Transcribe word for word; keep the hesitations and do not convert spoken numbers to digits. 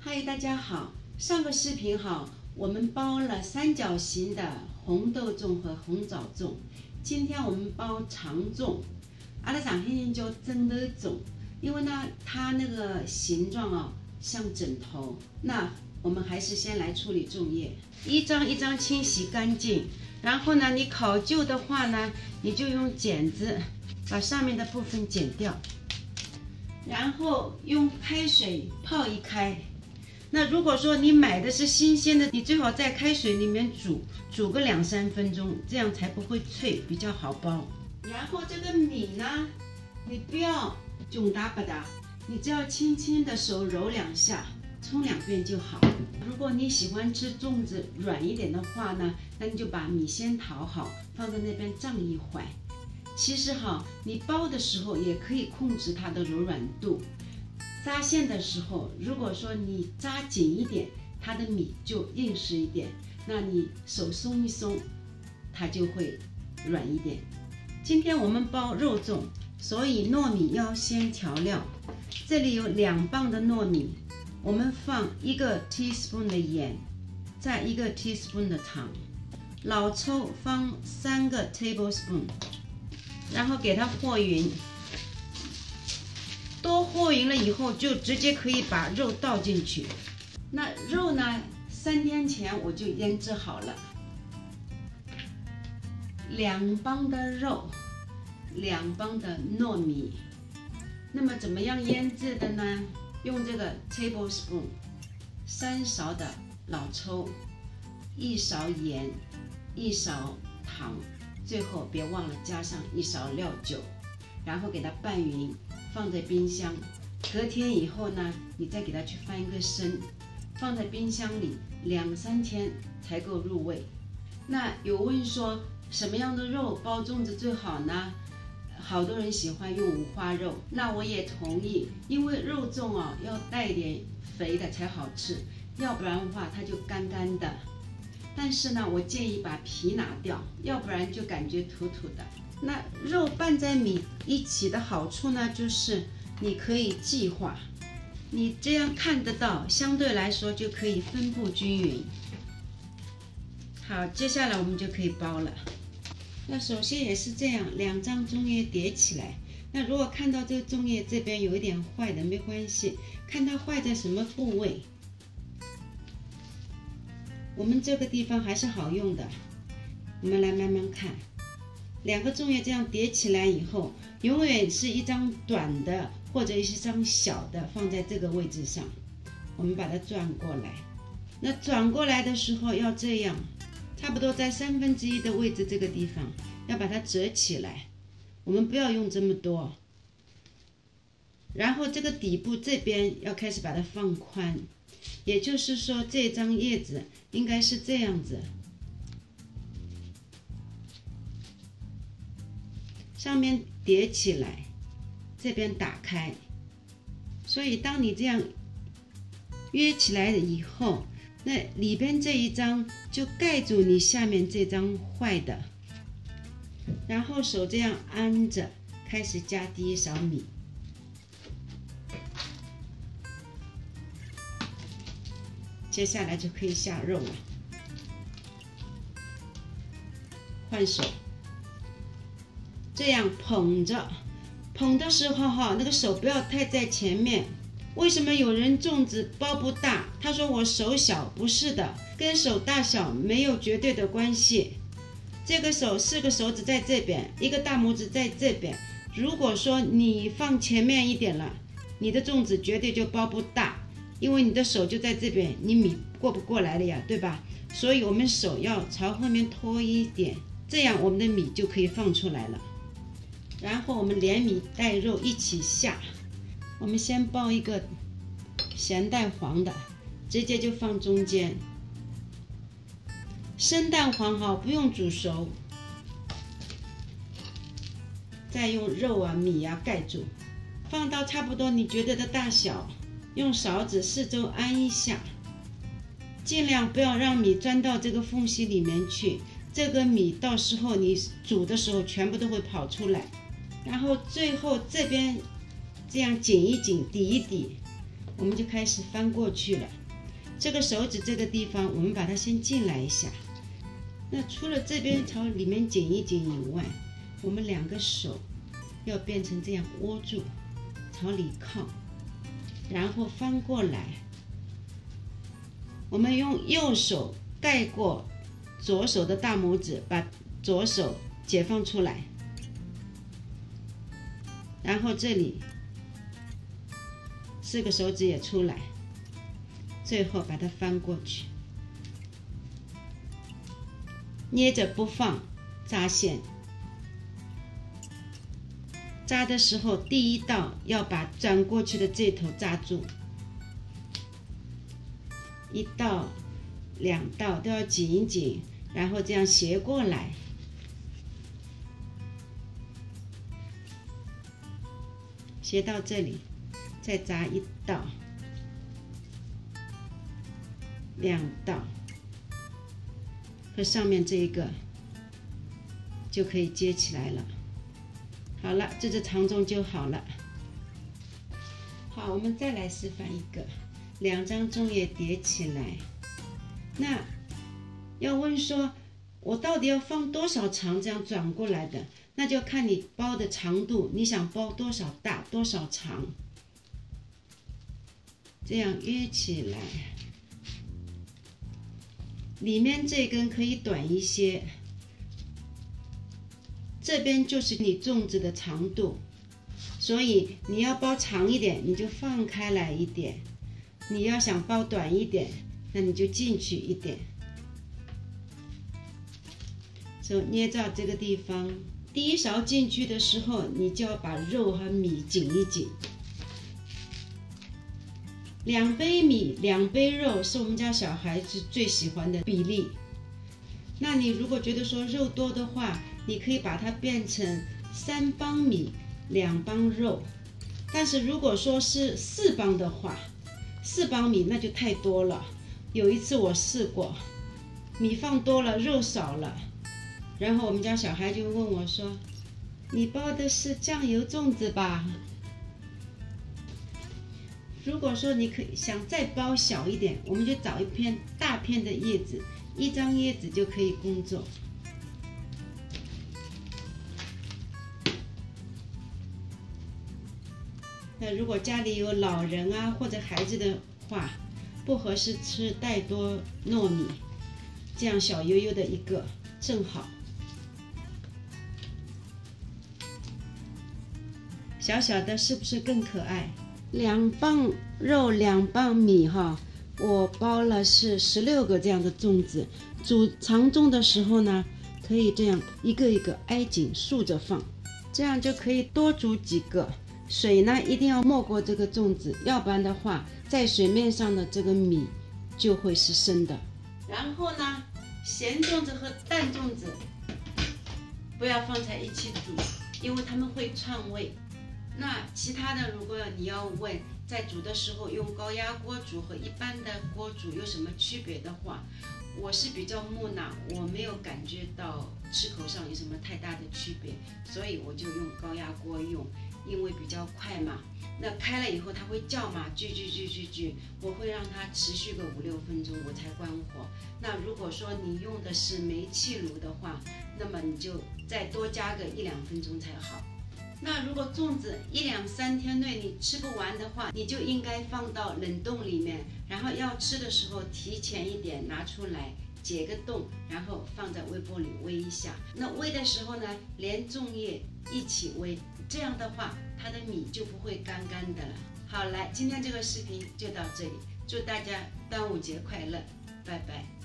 嗨，大家好！上个视频哈，我们包了三角形的红豆粽和红枣粽。今天我们包长粽，阿拉上黑人叫枕头粽，因为呢它那个形状啊像枕头。那我们还是先来处理粽叶，一张一张清洗干净。然后呢，你考究的话呢，你就用剪子把上面的部分剪掉，然后用开水泡一开。那如果说你买的是新鲜的，你最好在开水里面煮，煮个两三分钟，这样才不会脆，比较好包。然后这个米呢，你不要囧打不打，你只要轻轻的手揉两下，冲两遍就好。如果你喜欢吃粽子软一点的话呢，那你就把米先淘好，放在那边胀一会儿。其实哈，你包的时候也可以控制它的柔软度。扎线的时候，如果说你扎紧一点，它的米就硬实一点，那你手松一松，它就会软一点。今天我们包肉粽，所以糯米要先调料。这里有两磅的糯米，我们放一个 teaspoon 的盐，再一个 teaspoon 的糖，老抽放三个 tablespoon， 然后给它和匀。多和匀了以后，就直接可以把肉倒进去。那肉呢，三天前我就腌制好了，两磅的肉，两磅的糯米。那么怎么样腌制的呢？用这个 tablespoon， 三勺的老抽，一勺盐，一勺糖，最后别忘了加上一勺料酒，然后给它拌匀。放在冰箱，隔天以后呢，你再给它去翻一个身，放在冰箱里两三天才够入味。那有问说什么样的肉包粽子最好呢？好多人喜欢用五花肉，那我也同意，因为肉粽啊要带点肥的才好吃，要不然的话它就干干的。但是呢，我建议把皮拿掉，要不然就感觉土土的。那肉拌在米一起的好处呢，就是你可以计划，你这样看得到，相对来说就可以分布均匀。好，接下来我们就可以包了。那首先也是这样，两张粽叶叠起来。那如果看到这个粽叶这边有一点坏的，没关系，看它坏在什么部位，我们这个地方还是好用的。我们来慢慢看。两个粽叶这样叠起来以后，永远是一张短的或者一张小的放在这个位置上，我们把它转过来。那转过来的时候要这样，差不多在三分之一的位置这个地方要把它折起来，我们不要用这么多。然后这个底部这边要开始把它放宽，也就是说这张叶子应该是这样子。上面叠起来，这边打开，所以当你这样约起来以后，那里边这一张就盖住你下面这张坏的，然后手这样按着，开始加第一勺米，接下来就可以下肉了，换手。这样捧着，捧的时候哈，那个手不要太在前面。为什么有人粽子包不大？他说我手小，不是的，跟手大小没有绝对的关系。这个手四个手指在这边，一个大拇指在这边。如果说你放前面一点了，你的粽子绝对就包不大，因为你的手就在这边，你米过不过来了呀，对吧？所以我们手要朝后面拖一点，这样我们的米就可以放出来了。然后我们连米带肉一起下，我们先包一个咸蛋黄的，直接就放中间。生蛋黄哈，不用煮熟，再用肉啊米啊盖住，放到差不多你觉得的大小，用勺子四周按一下，尽量不要让米钻到这个缝隙里面去，这个米到时候你煮的时候全部都会跑出来。然后最后这边这样紧一紧，抵一抵， 我们就开始翻过去了。这个手指这个地方，我们把它先进来一下。那除了这边朝里面紧一紧以外，我们两个手要变成这样握住，朝里靠，然后翻过来。我们用右手盖过左手的大拇指，把左手解放出来，然后这里四个手指也出来，最后把它翻过去，捏着不放，扎线。扎的时候，第一道要把转过去的这头扎住，一道、两道都要紧一紧，然后这样斜过来。斜到这里，再扎一道、两道，和上面这一个就可以接起来了。好了，这只长粽就好了。好，我们再来示范一个，两张粽叶叠起来。那要问说，我到底要放多少长这样转过来的？那就看你包的长度，你想包多少大，多少长。这样约起来，里面这根可以短一些。这边就是你粽子的长度，所以你要包长一点，你就放开来一点；你要想包短一点，那你就进去一点。手捏到这个地方，第一勺进去的时候，你就要把肉和米紧一紧。两杯米，两杯肉是我们家小孩子最喜欢的比例。那你如果觉得说肉多的话，你可以把它变成三帮米，两帮肉。但是如果说是四帮的话，四帮米那就太多了。有一次我试过，米放多了，肉少了，然后我们家小孩就问我说：“你包的是酱油粽子吧？”如果说你可以想再包小一点，我们就找一片大片的叶子，一张叶子就可以工作。那如果家里有老人啊或者孩子的话，不合适吃太多糯米，这样小悠悠的一个正好。小小的是不是更可爱？两磅肉，两磅米哈，我包了是十六个这样的粽子。煮长粽的时候呢，可以这样一个一个挨紧竖着放，这样就可以多煮几个。水呢一定要没过这个粽子，要不然的话，在水面上的这个米就会是生的。然后呢，咸粽子和淡粽子不要放在一起煮，因为它们会串味。那其他的，如果你要问在煮的时候用高压锅煮和一般的锅煮有什么区别的话，我是比较木讷，我没有感觉到吃口上有什么太大的区别，所以我就用高压锅用，因为比较快嘛。那开了以后它会叫嘛，锯锯锯锯锯，我会让它持续个五六分钟我才关火。那如果说你用的是煤气炉的话，那么你就再多加个一两分钟才好。那如果粽子一两三天内你吃不完的话，你就应该放到冷冻里面，然后要吃的时候提前一点拿出来解个冻，然后放在微波里煨一下。那煨的时候呢，连粽叶一起煨，这样的话它的米就不会干干的了。好，来，今天这个视频就到这里，祝大家端午节快乐，拜拜。